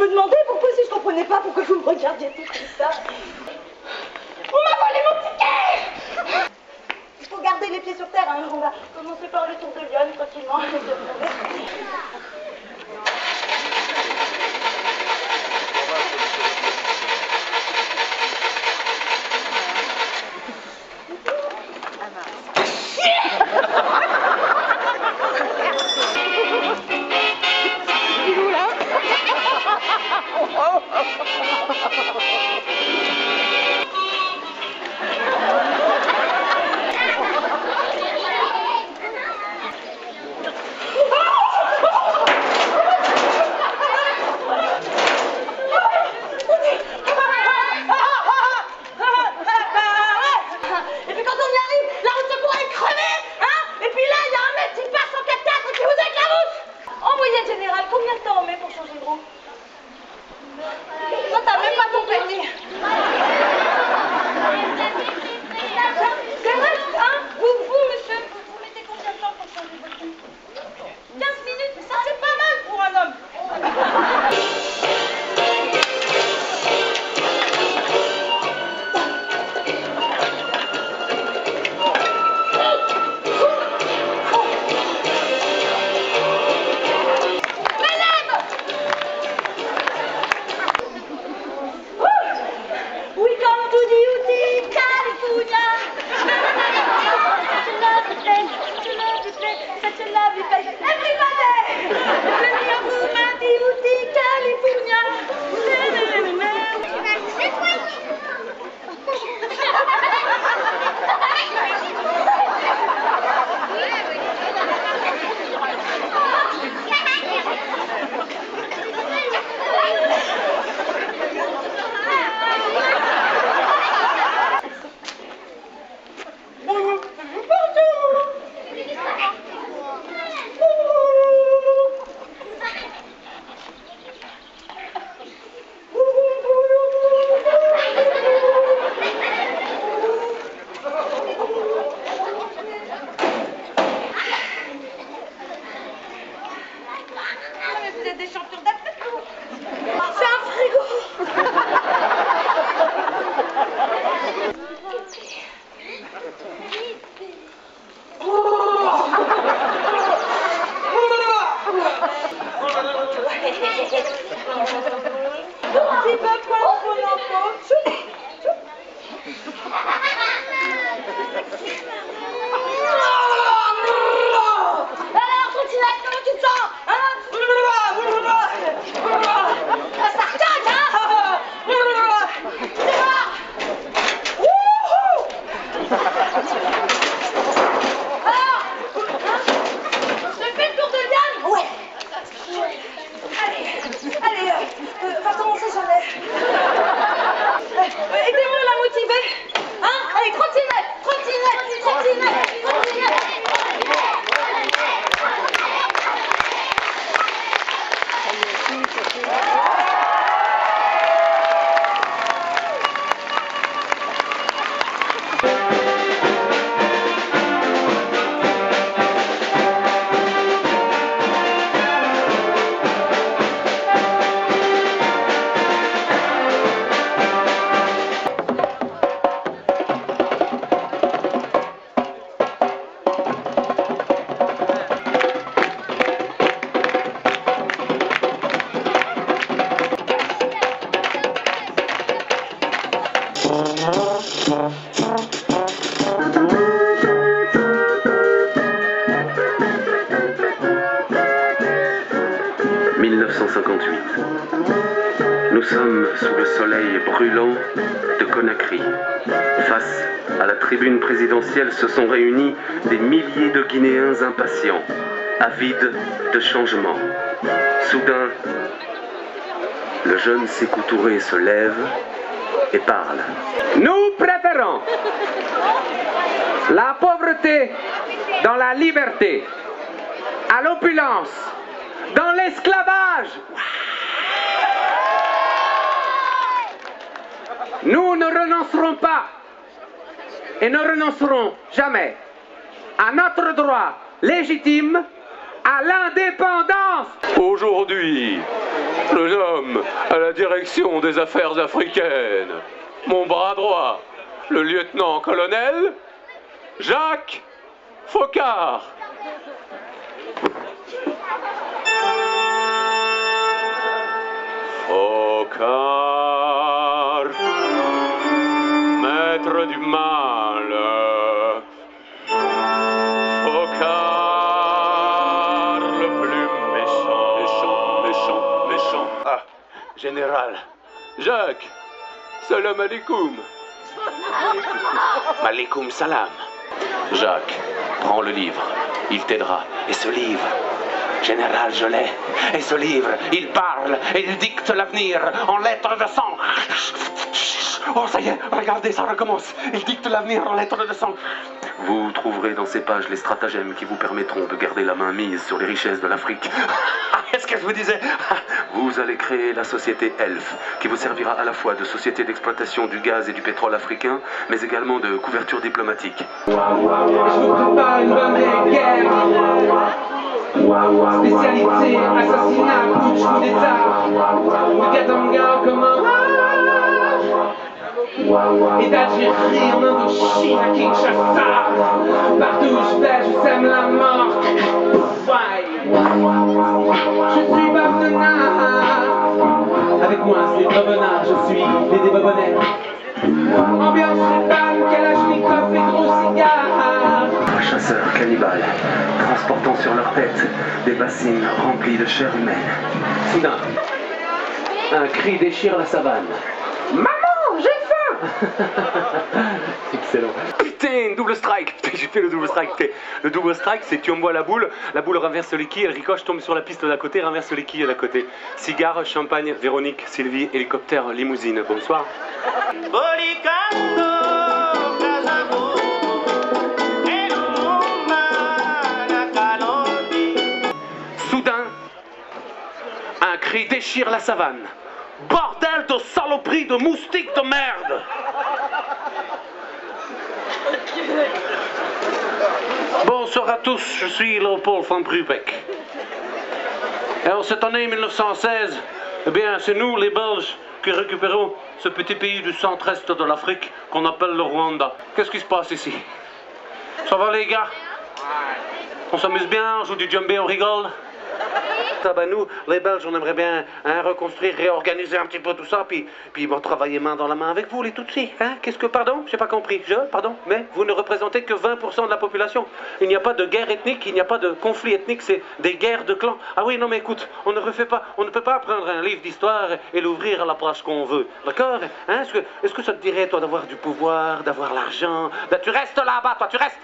me demandais pourquoi si je comprenais pas pourquoi vous me regardiez tout comme ça. On m'a volé mon ticket. Il faut garder les pieds sur terre, hein. On va commencer par le tour de Lyon, tranquillement. Combien de temps on met pour changer de roue? Non, t'as même pas ton permis. C'est vrai, hein? Vous, monsieur, vous mettez combien de temps pour changer votre roue? 15 minutes, ça c'est pas mal pour un homme. Des champions d'Afrique. C'est un frigo. Petit peu poil pour l'enfant. Alors, Trottinette, comment tu te sens, hein? Ça recaque, hein? C'est mort. Alors, je fais le tour de Diane? Ouais. Allez, va commencer jamais. Aidez-moi à la motiver. Hein? Allez, trottinette, trottinette, trottinette, trottinette. Nous sommes sous le soleil brûlant de Conakry. Face à la tribune présidentielle se sont réunis des milliers de Guinéens impatients, avides de changement. Soudain, le jeune Sékou Touré se lève et parle. Nous préférons la pauvreté dans la liberté, à l'opulence dans l'esclavage. Nous ne renoncerons pas et ne renoncerons jamais à notre droit légitime à l'indépendance. Aujourd'hui, le nomme à la direction des affaires africaines. Mon bras droit, le lieutenant-colonel Jacques Faucard. Faucard, maître du mal. Faucard, le plus méchant. Méchant. Ah, général. Jacques, salam alaikum. Malikoum salam. Jacques, prends le livre, il t'aidera. Et ce livre, général, je l'ai. Et ce livre, il parle et il dicte l'avenir en lettres de sang. Oh, ça y est, regardez, ça recommence. Il dicte l'avenir en lettres de sang. Vous trouverez dans ces pages les stratagèmes qui vous permettront de garder la main mise sur les richesses de l'Afrique. Qu'est-ce que je vous disais? Vous allez créer la société ELF, qui vous servira à la fois de société d'exploitation du gaz et du pétrole africain, mais également de couverture diplomatique. Je vous prépare une bonne vieille guerre. Spécialité, assassinat, putsch, coup d'état. De Katanga au Comores. Et d'Algérie en Indochine à Kinshasa. Partout où je vais, je sème la mort. Je suis Babnenard. Avec moi c'est Bobonard, je suis Dédé Bobonnet. Ambiance urbaine, Kalachnikov et gros cigares. Chasseurs cannibales, transportant sur leur tête des bassines remplies de chair humaine. Soudain, un cri déchire la savane. Maman, j'ai faim! Excellent. Putain, double strike. J'ai fait le double strike. Le double strike, c'est que tu envoies la boule renverse les quilles, elle ricoche, tombe sur la piste d'à côté, renverse les quilles d'à côté. Cigare, champagne, Véronique, Sylvie, hélicoptère, limousine. Bonsoir. Soudain, un cri déchire la savane. Bordel de saloperie de moustiques de merde! Bonsoir à tous, je suis Léopold von Brubeck. Et en cette année 1916, eh bien, c'est nous, les Belges, qui récupérons ce petit pays du centre-est de l'Afrique qu'on appelle le Rwanda. Qu'est-ce qui se passe ici? Ça va les gars? On s'amuse bien, on joue du djembé, on rigole? Ah ben nous, les Belges, on aimerait bien reconstruire, réorganiser un petit peu tout ça, puis bon, travailler main dans la main avec vous, les Tutsis. Hein? Qu'est-ce que, pardon? J'ai pas compris. Pardon, mais vous ne représentez que 20% de la population. Il n'y a pas de guerre ethnique, il n'y a pas de conflit ethnique, c'est des guerres de clans. Ah oui, non mais écoute, on ne peut pas prendre un livre d'histoire et l'ouvrir à la page qu'on veut. D'accord? Hein? Est-ce que ça te dirait, toi, d'avoir du pouvoir, d'avoir l'argent? Tu restes là-bas, toi, tu restes.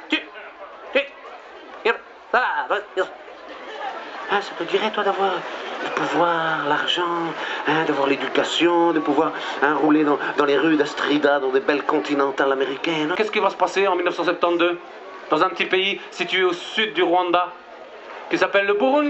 Ah, ça te dirait, toi, d'avoir le pouvoir, l'argent, d'avoir l'éducation, de pouvoir rouler dans les rues d'Astrida, dans des belles continentales américaines. Qu'est-ce qui va se passer en 1972 dans un petit pays situé au sud du Rwanda, qui s'appelle le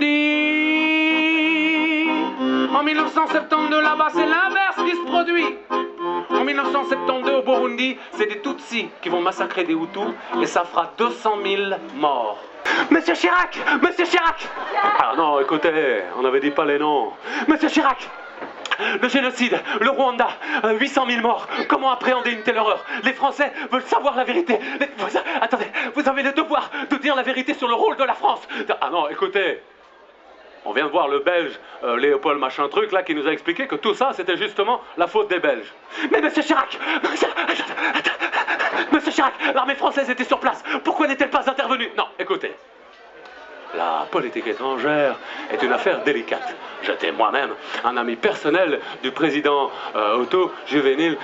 Burundi? En 1972, là-bas, c'est l'inverse qui se produit. En 1972, au Burundi, c'est des Tutsis qui vont massacrer des Hutus, et ça fera 200 000 morts. Monsieur Chirac! Monsieur Chirac! Ah non, écoutez, on n'avait dit pas les noms. Monsieur Chirac! Le génocide, le Rwanda, 800 000 morts. Comment appréhender une telle horreur? Les Français veulent savoir la vérité. Attendez, vous avez le devoir de dire la vérité sur le rôle de la France. Ah non, écoutez, on vient de voir le Belge Léopold machin truc là qui nous a expliqué que tout ça c'était justement la faute des Belges. Mais Monsieur Chirac! Monsieur Chirac, l'armée française était sur place. Pourquoi n'est-elle pas intervenue? Non, écoutez. La politique étrangère est une affaire délicate. J'étais moi-même un ami personnel du président Otto Juvénile.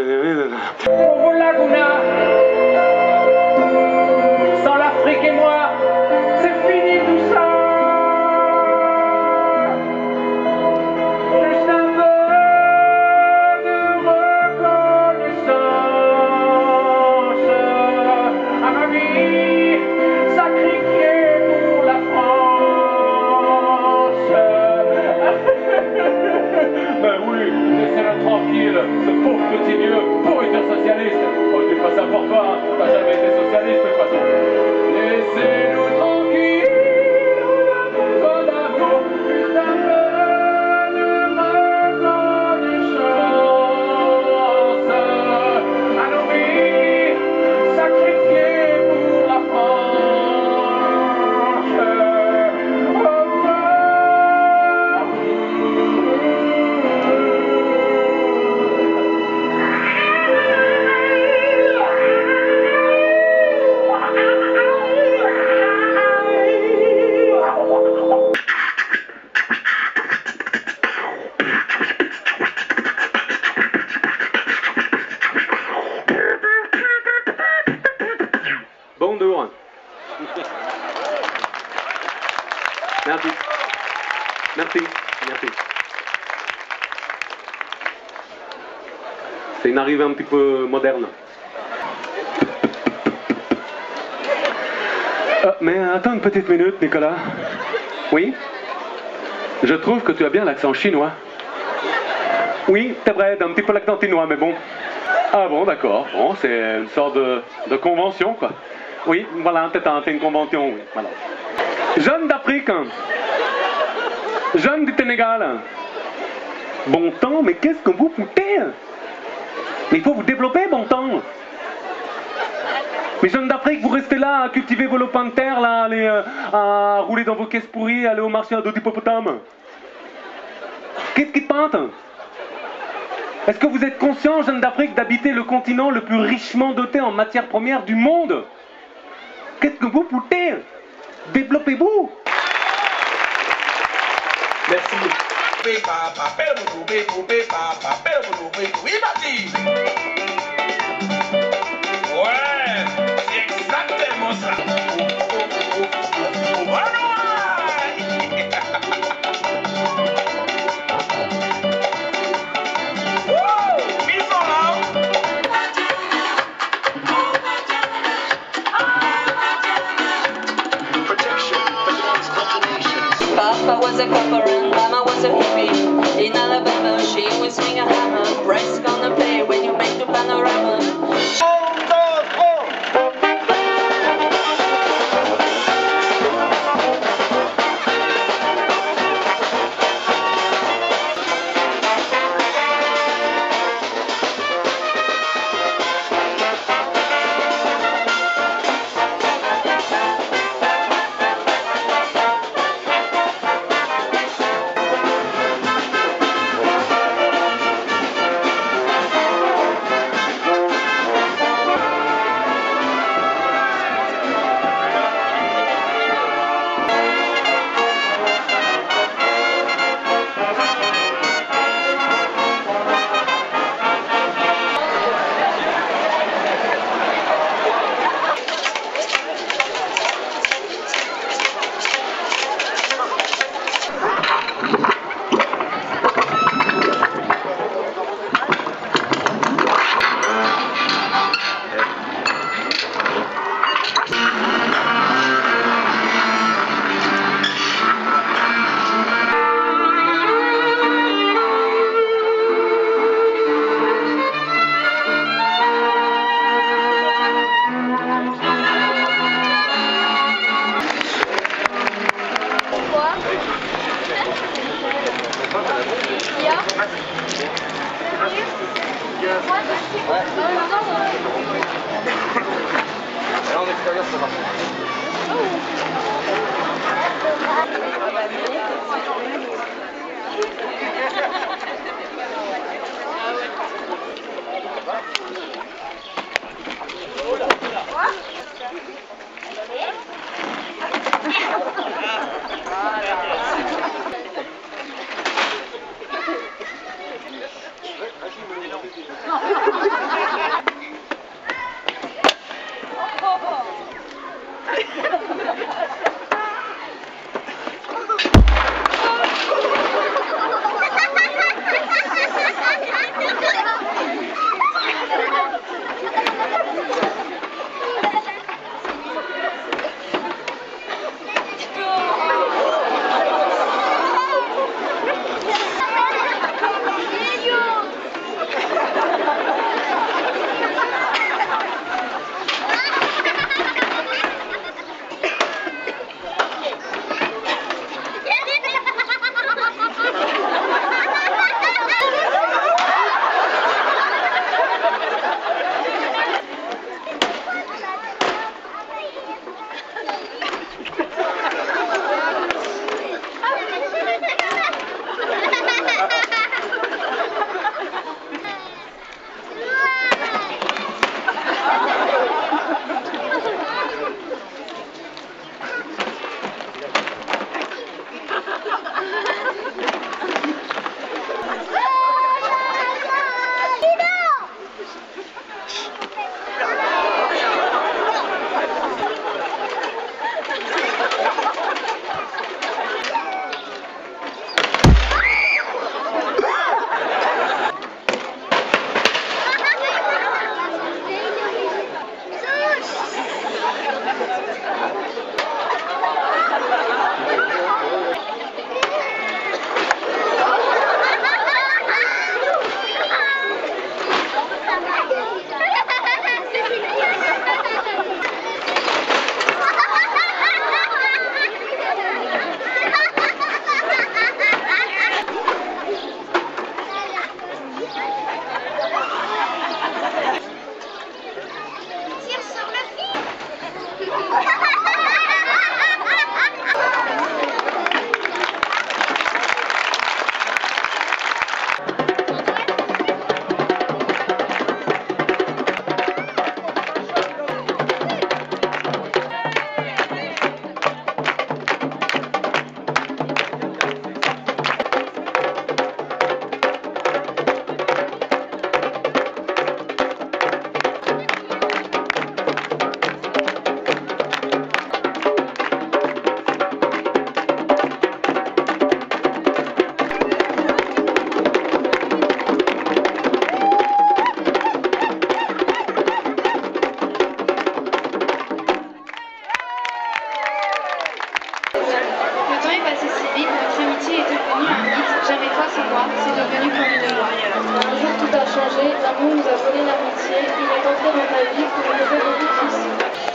Sans l'Afrique et moi, c'est fini tout ça. Juste un peu de reconnaissance à ma vie sacrifiée pour la France. Ben oui, laissez-le tranquille, ce pauvre petit vieux, pourriture socialiste. Oh, je dis pas ça pour toi, hein. T'as jamais été socialiste de toute façon. Laissez-nous tranquilles, on a besoin d'amour, juste un peu de Merci. C'est une arrivée un petit peu moderne. Mais attends une petite minute, Nicolas. Oui? Je trouve que tu as bien l'accent chinois. Oui, c'est vrai, un petit peu l'accent chinois, mais bon. Ah bon, d'accord. Bon, c'est une sorte de convention, quoi. Oui, voilà, c'est une convention, oui. Voilà. Jeunes d'Afrique, jeunes du Sénégal. Bon temps, mais qu'est-ce que vous foutez? Mais il faut vous développer, bon temps. Mais jeunes d'Afrique, vous restez là à cultiver vos lopins de terre, là, aller à rouler dans vos caisses pourries, aller au marché à dos d'hippopotame. Qu'est-ce qui te pente? Est-ce que vous êtes conscients, jeunes d'Afrique, d'habiter le continent le plus richement doté en matières premières du monde? Qu'est-ce que vous foutez? Développez-vous. Merci. Ouais, c'est exactement ça. Papa was a copper and Mama was a hippie. In Alabama, she would swing a hammer. Bryce gonna play when you make the panorama. c'est devenu comme une loi. Un jour tout a changé, l'amour nous a volé l'amitié, il est entré dans ta vie pour une nouvelle vie ici.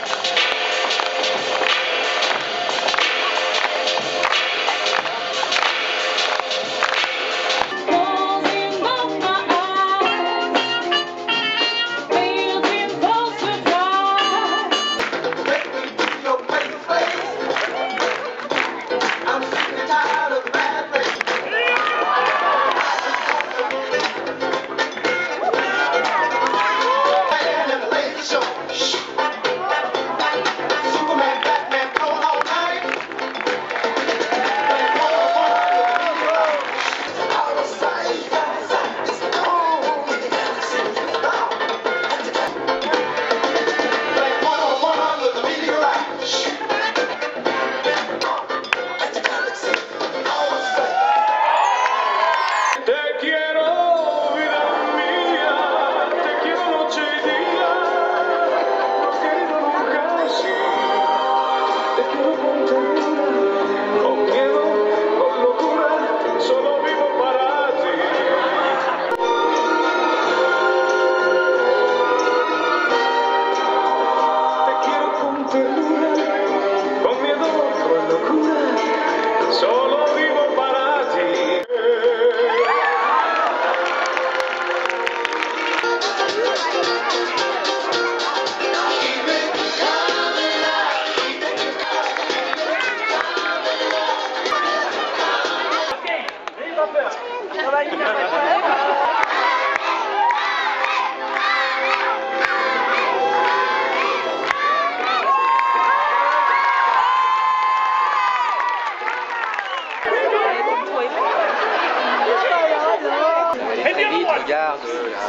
Regarde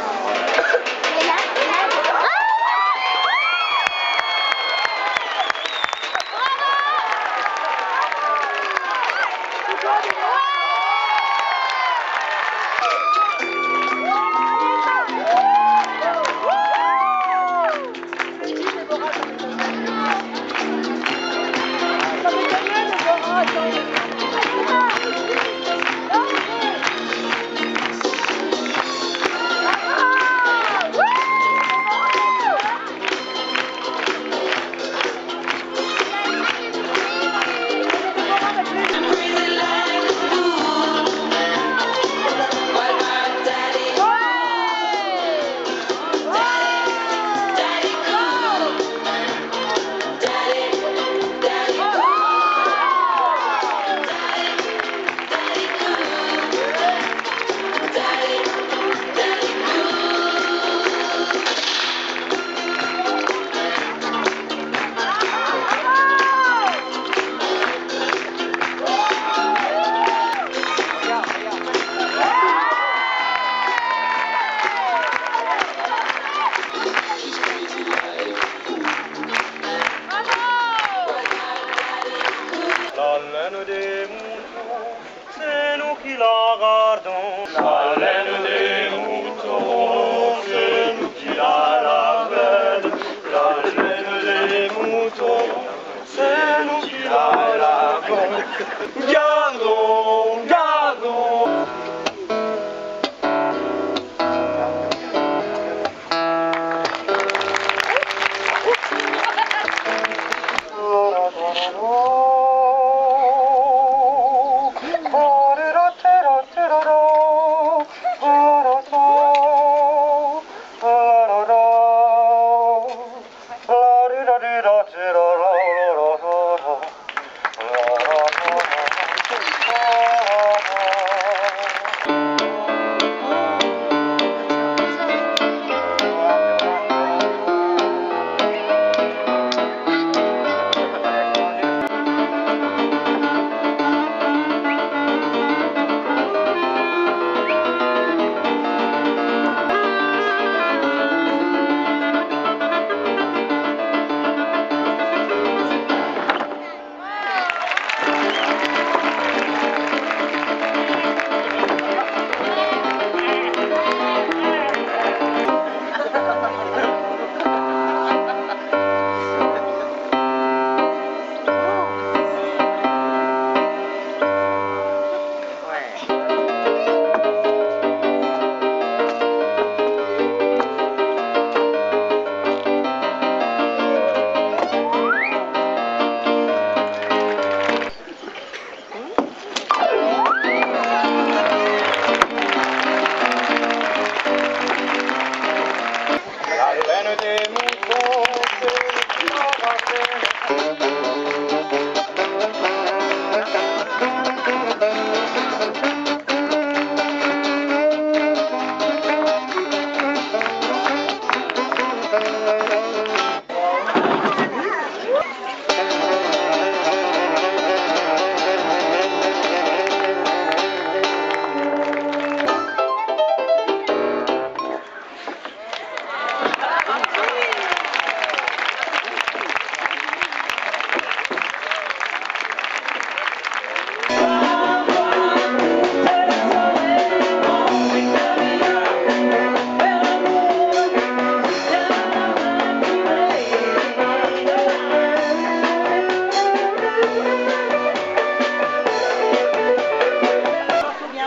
La laine des moutons, c'est nous qui la lavons. La laine des moutons, c'est nous qui la lavons. Gardons, gardons.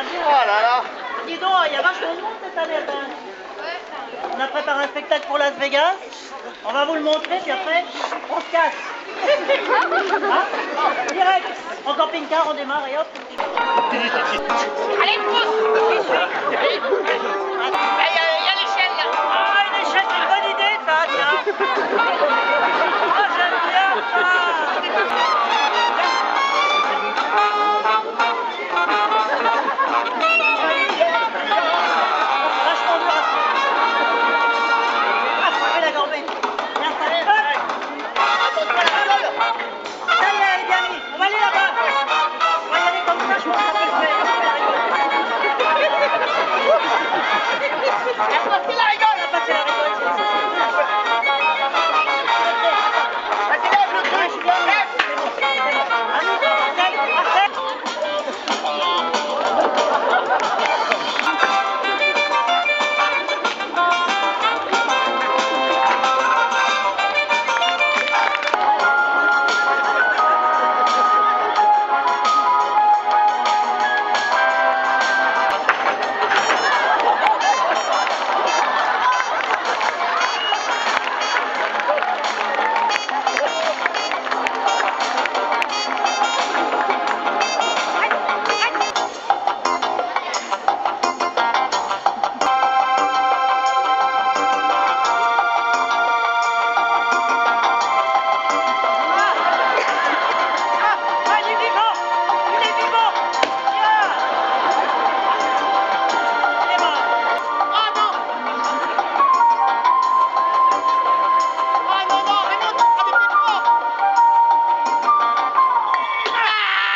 Oh là là. Dis donc, il y a vachement de monde cette année. On a préparé un spectacle pour Las Vegas. On va vous le montrer, puis après, on se casse. Hein? Direct, en camping-car, on démarre et hop. Allez, pousse! Il y a l'échelle là! Ah, une échelle, c'est une bonne idée, ça, tiens! Ah, j'aime bien ça! Vachement dur à faire. Ah, ça fait la gormée. Bien installé, hop! Ça y est, elle est bien mise. On va aller là-bas. On va y aller comme ça, je pense que ça peut le faire. La passer la rigole! On va passer la rigole. Vas-y, lève le truc! Lève!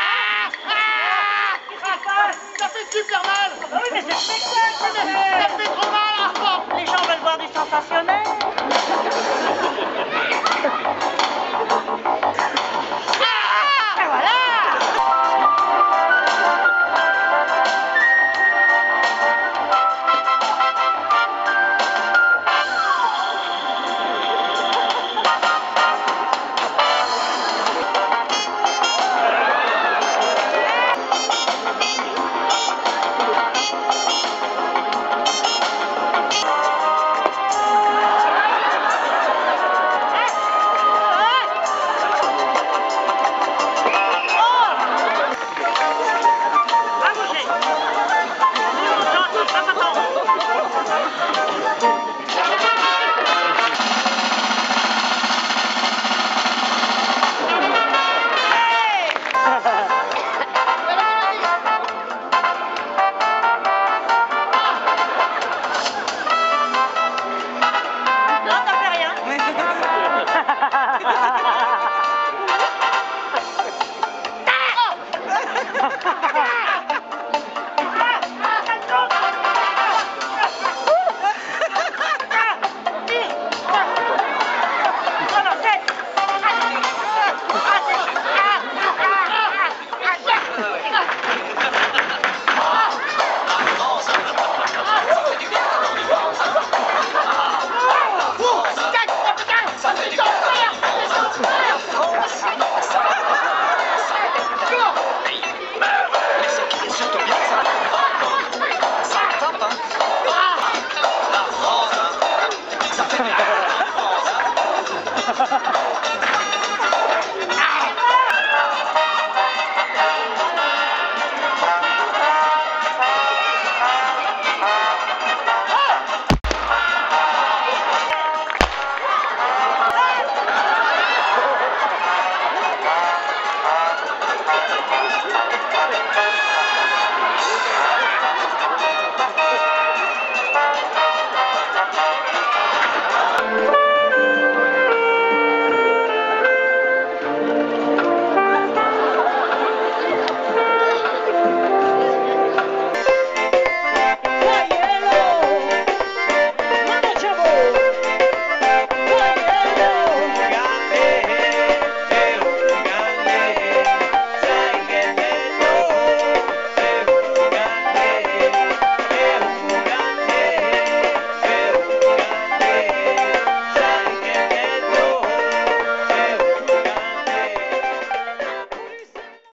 Super mal! Ah oui, mais c'est spectacle!